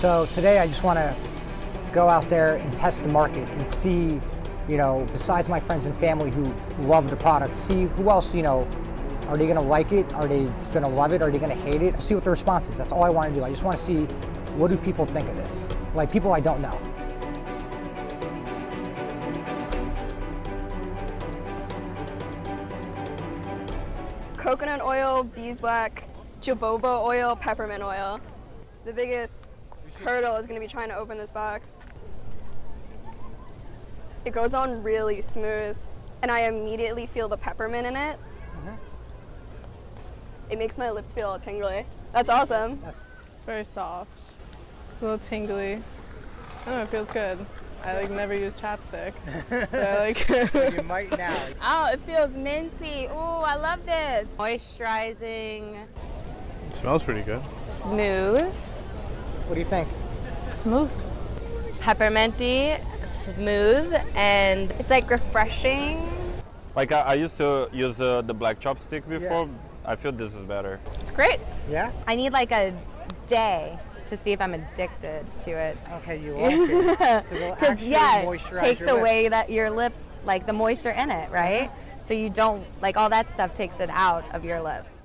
So today I just want to go out there and test the market and see, you know, besides my friends and family who love the product, see who else, you know, are they going to like it? Are they going to love it? Are they going to hate it? See what the response is. That's all I want to do. I just want to see, what do people think of this? Like people I don't know. Coconut oil, beeswax, jojoba oil, peppermint oil. The biggest hurdle is going to be trying to open this box. It goes on really smooth, and I immediately feel the peppermint in it. It makes my lips feel all tingly. That's awesome. It's very soft. It's a little tingly. I don't know, it feels good. I never use chapstick. You might now. Oh, it feels minty. Oh, I love this. Moisturizing. It smells pretty good. Smooth. What do you think? Smooth. Pepperminty, smooth, and it's like refreshing. Like I used to use the black chopstick before. Yeah. I feel this is better. It's great. Yeah? I need like a day to see if I'm addicted to it. Okay, you like it. Because yeah, it takes away that your lip, like the moisture in it, right? So you don't, like all that stuff takes it out of your lips.